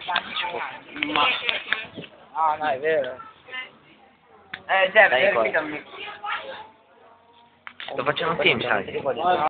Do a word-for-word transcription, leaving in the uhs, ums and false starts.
Ma... Ah, no, è vero. Eh, Jeff, Dai, fermati al microfono. Lo facciamo insieme, sai?